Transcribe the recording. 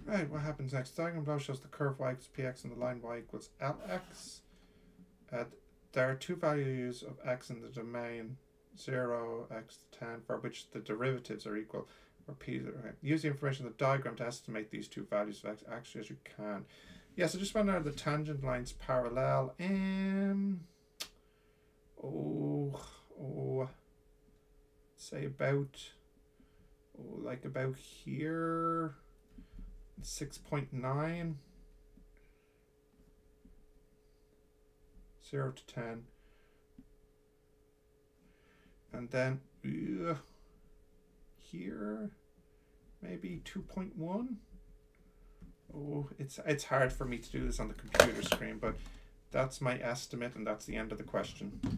Right, what happens next? The diagram below shows the curve y equals px and the line y equals lx. There are two values of x in the domain 0, x to 10, for which the derivatives are equal, or p. Okay. Use the information in the diagram to estimate these two values of x actually as you can. Yeah, so just find out the tangent lines parallel. Say about, like about here, 6.9, 0 to 10. And then here, maybe 2.1. Oh, it's hard for me to do this on the computer screen, but that's my estimate, and that's the end of the question.